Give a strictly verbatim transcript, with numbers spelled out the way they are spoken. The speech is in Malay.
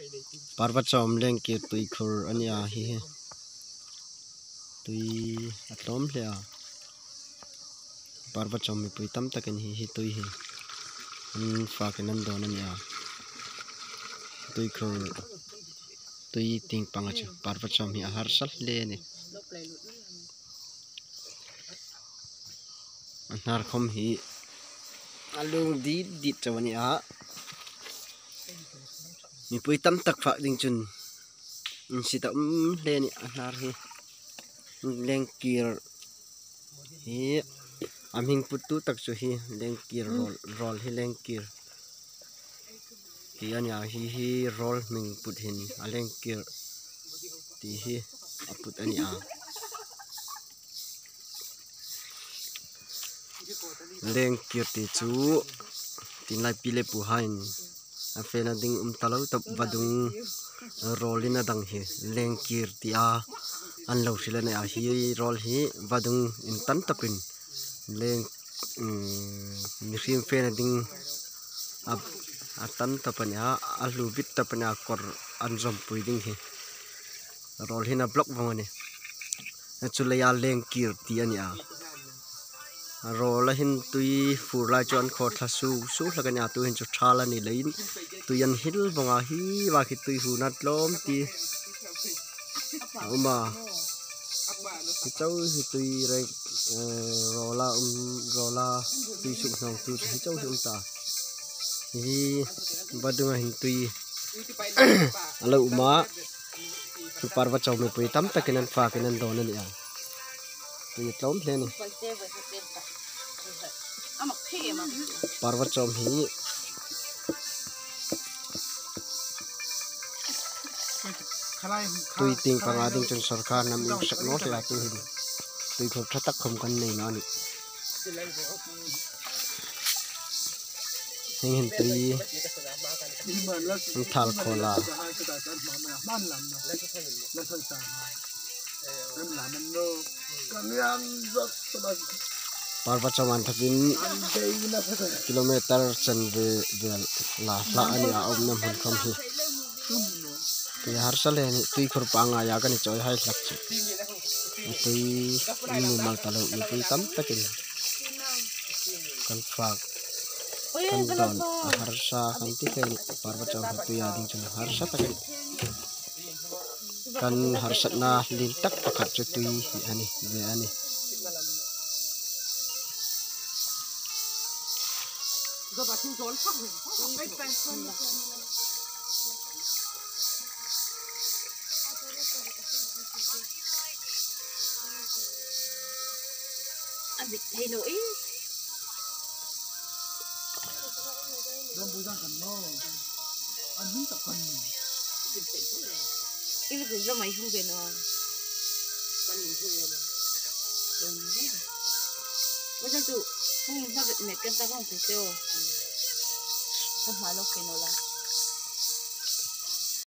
parvat som leng ki tui khur ania hi tui atlom hlea parvat som mi pui tam takin hi hi tui hi an fa ken an don ania tui khur tui ting panga chu parvat som hi har sal le ni an har khom hi alung di di chawani a mi pui tam tak fa ding chun in sita um le ni an har hi leng kir hi amhing putu tak chu hi leng kir rol rol hi leng kir ti ania hi hi rol ming put hin a leng kir ti hi aput ania leng kir ti chu tin lai pile pu hain a fena ding um talo top badung rolina dang hi leng kir ti a an lo sila ne a hi rol hi badung in tan tapin leng mi rim fena ding a a tan tapania a lu bit tapania kor an zom pui ding hi rol hina block wangani na chu le ya leng kir ti ania rola hin tui furla chuan kho thla su su hlakania tu hin chu thala ni lein tuian hil bonga hi wa khi tui hu na tlom ti uma hi chau hi tui re rola um rola tui su nong tu hi chau hi um ta hi badunga hin tui alo uma tu parva chau me pui tam takinan fa kinan don ani a tui tlom hle ni parvat som hi tui ting panga ding chun sarkar nam ing sak no la tu hin tui khop thatak khom kan nei na ni hing hin tui thal khola parvat saman thakin kilometer chan ve vel la la ani a om nam hun kham hi ti har sale ni tui khur panga ya kan choi hai lak chu tui ni mal talo ni tui tam takin kan fak kan don har sa kan ti ken parvat sam tu ya ding chun har sa takin kan har sat na lin tak pakhat chu tui ani ve ani Abit hello eh. Dom bujang kan no. Anun tak kan. Ini tu ramai hung beno. Kan hung beno. Dom ni. Macam tu hung nak nak kan tak hung tu. Sama lo kenola.